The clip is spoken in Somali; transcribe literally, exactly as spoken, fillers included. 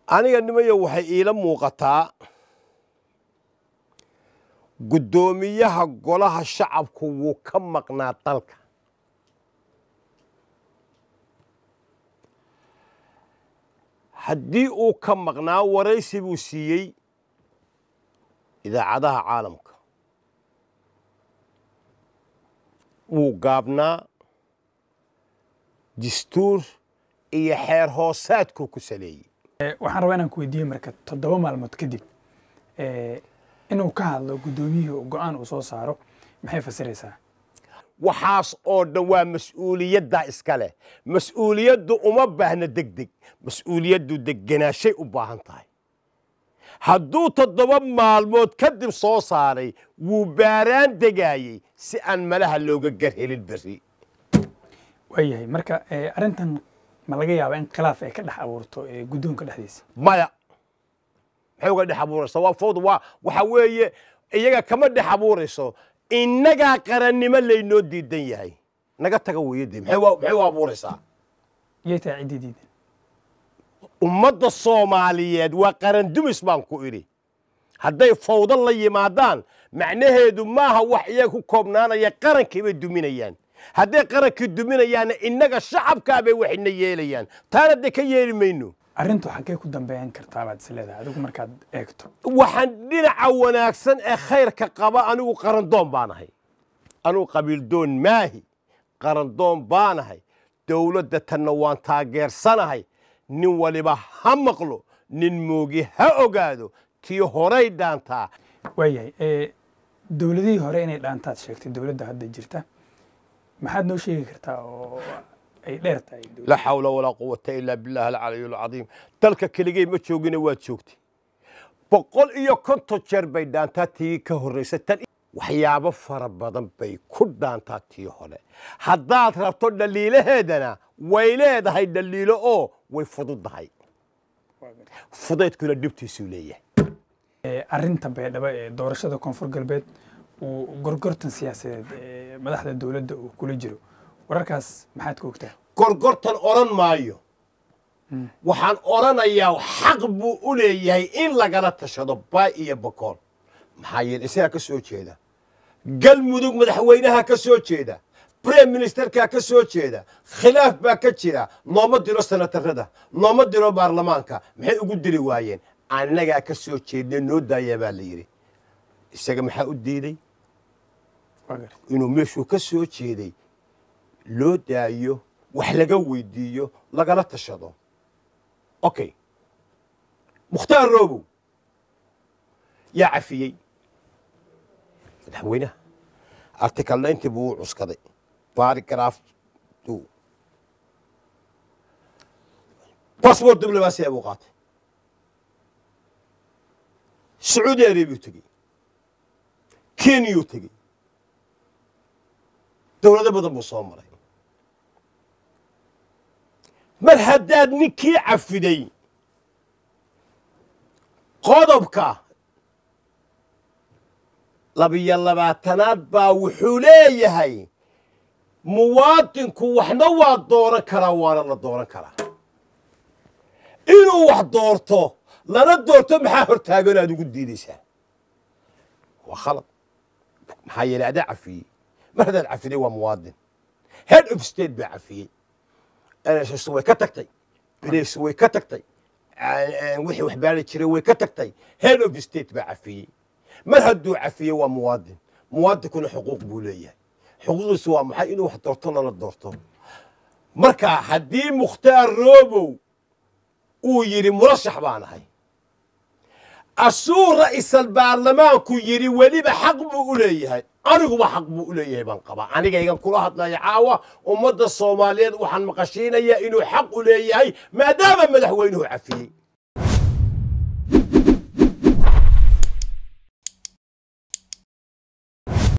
aniga nimayo waxay iila muuqataa gudoomiyaha golaha shacabku wuu ka maqnaa dalka haddii uu ka maqnaa waraysi buu siiyey idaacadaha caalamka wuu gaabnaa dastuur iyo xeer hoosaadku ku saleeyay waxaan rabaa inaan ku weydiiyo marka toddoba maalmood kadib ee inuu ka hadlo gudoomiyihii go'aan uu soo saaro maxay fasiraysaa waxaas oo dhan waa mas'uuliyadda iska leh mas'uuliyaddu uma baahna degdeg mas'uuliyaddu degganaashay u baahan tahay hadduu toddoba maalmood kadib soo saaray wuu baaraan degaayey si aan malaha looga garhelin berri waayahay marka arrintan ma laga yaabaa in khilaaf ay ka dhex abuurto guddoonka dhexdiisa maya maxay uga dhex abuuraysaa waa fowd waa waxa weeye iyaga kama dhex abuurayso innagaa qarannimo laynoo diidan yahay naga taga weeyadii maxay maxay u abuuraysaa yay tahay ciddii diidan ummadda soomaaliyeed waa qaran dumis baan ku idhi hadday fawdo la yimaadaan macnaheedu maaha wax iyaga ku koobnaanaya qarankii bay duminayaan hadday qarankii duminayaanna innaga shacabkaa bay waxina yeelayaan taana dee ka yeeli mayno arrintu xaggee ku dambeyn kartaa baad is leedahay adigu markaad eegto waxaan dhinaca wanaagsan ee khayrka qaba anigu qarandoon baanahay anigu qabiildoon maahi qarandoon baanahay dowladda tanna waan taageersanahay nin waliba ha maqlo nin moogi ha ogaado tii horay dhaantaa waayahay dowladihii hore inay dhaantaad sheegtay dowladda hadda jirta maxaad noo sheegi kartaa oo ay dheer tahay la xawla walaa quwata ilaa billahi alcaliy alcadiim dalka keligay ma joogina waad joogtay boqol iyo konton jeer bay dhaantaa tii ka horraysa tan waxyaabo fara badan bay ku dhaantaa tii hore haddaad rabto dhaliilaheedana way leedahay dhaliilo oo way fududahay fudaydkuna dhibtiisuu leeyahay arrinta baydhabo ee doorashada koonfur galbeed uu gorgortan siyaasadeed madaxda dowladda uu kula jiro wararkaas maxaad ku ogtaa gorgortan odhan maayo waxaan odhanayaa xaq buu u leeyahay in lagala tashado baay iyo bokool maxaa yeele isagaa ka soo jeeda galmudug madaxweynaha ka soo jeeda brime ministerkaa ka soo jeeda khilaaf baa ka jira nooma diro senatarada nooma diro baarlamaanka maxay ugu diri waayeen annagaa ka soo jeedna noo daayaa baa la yidhi isaga maxaa u diiday inuu meeshuu ka soo jeeday loo daayo wax laga weydiiyo lagala tashado okay mukhtaar roobow yaa cafiyey madaxweynaha article ninety buu u cuskaday paragraph two passport diblomaasi buu qaatay sacuudi arabiya tegey kenyuu tegey dowlado badan buu soo maray mar haddaad ninkii cafiday qodobka labiyo labaatanaad baa wuxuu leeyahay muwaadinku waxna waa dooran karaa waana la dooran karaa inuu wax doorto lana doorto maxaa hortaagan aad ugu diidaysaa waa khalad maxaa yeelay adaa cafiyey mar haddaad cafiday waa muwaadin head of state baa cafiyey NSS way ka tagtay police way ka tagtay wixii wax baari jiray way ka tagtay head of state baa cafiyey mar hadduu cafiyey waa muwaadin muwaadinkuna xuquuq buu leeyahay xuquuqdiisu waa maxay inuu wax doorto lana doorto marka haddii mukhtaar roobow uu yidhi murashax baan ahay asuu ra'iisal baarlamaanku yidhi weliba xaq buu u leeyahay aniguba xaq buu u leeyahay baan qabaa anigaygan kula hadlaya caawa ummadda soomaaliyeed waxaan maqashiinayaa inuu xaq u leeyahay maadaama madaxweynuhu cafiyey